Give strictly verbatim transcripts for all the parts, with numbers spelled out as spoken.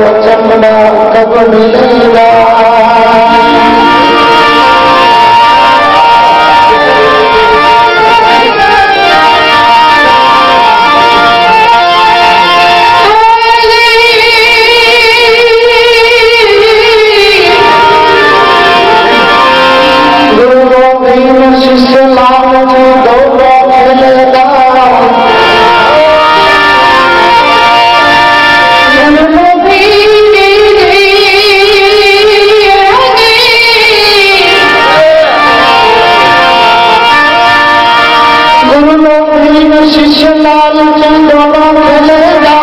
चमड़ा कब मिलेगा। गुरु गोविंद शिष्य लाल जी दौड़ो खेलेगा। शिष्य लाल चंदोड़ा खेलेगा।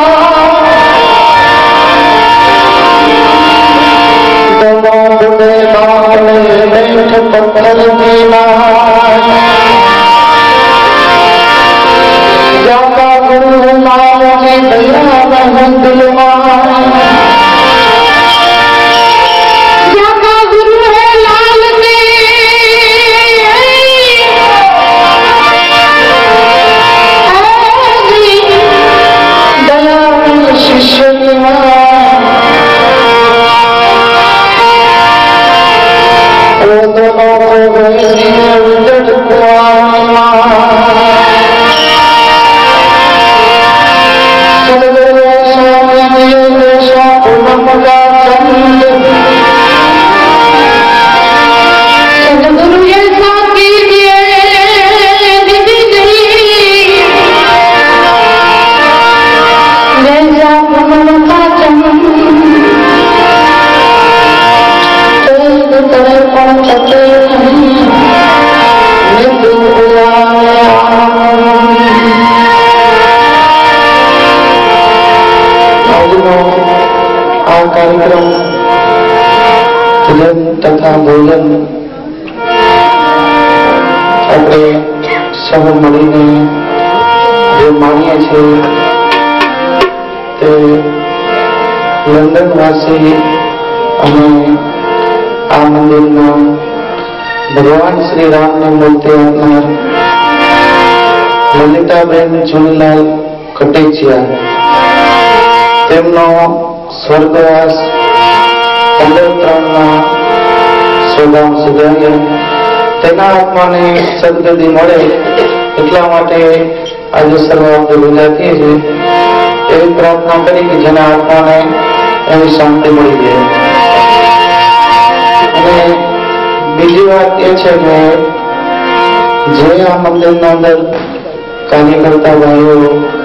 दोनों बुढ़े बावले बैठ पत्थर मीना। जाका गुरु लाल की दया में दिलवा। कार्यक्रम फिल्म तथा भोजन अपने सब મળીને જે માણીએ છીએ તે લંડન વાસી અને આ મંદિરના ભગવાન શ્રી રામની મૂર્તિ આપનાર લલિતાબેન ચુનલાલ કટેચિયા તેમનો સ્વર્ગવાસ પંદર ત્રણના સ્વધામ સુધાર્યા તેના આત્માને સદગતિ મળે એટલા માટે આજે સર્વ આપણે ભેગા થઈએ છીએ એવી પ્રાર્થના કરી કે જેના આત્માને એવી શાંતિ મળી જાય. અને બીજી વાત એ છે કે જે આ મંદિરના અંદર કાર્ય કરતા ભાઈઓ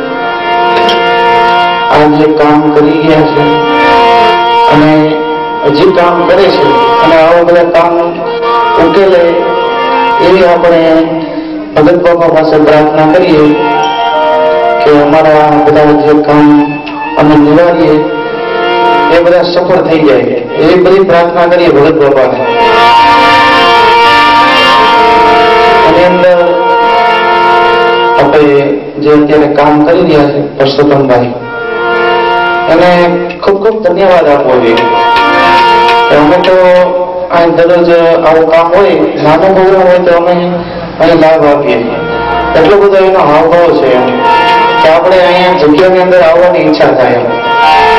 આજે કામ કરી ગયા છે અને હજી કામ કરે છે અને આવા બધા કામ ઉકેલે એવી આપણે ભગત બાપા પાસે પ્રાર્થના કરીએ કે અમારા બધા જે કામ અમે નિવારીએ એ બધા સફળ થઈ જાય એવી બધી પ્રાર્થના કરીએ ભગત બાપાને. એની અંદર આપણે જે અત્યારે કામ કરી રહ્યા છે પરસોત્તમભાઈ એને ખૂબ ખૂબ ધન્યવાદ આપવો જોઈએ. અમે તો અહીં દરરોજ આવું કામ હોય નાનો પ્રોગ્રામ હોય તો અમે અહીં લાભ આપીએ એટલો બધો એનો હાવભાવ છે કે આપણે અહીંયા જગ્યાની અંદર આવવાની ઈચ્છા થાય.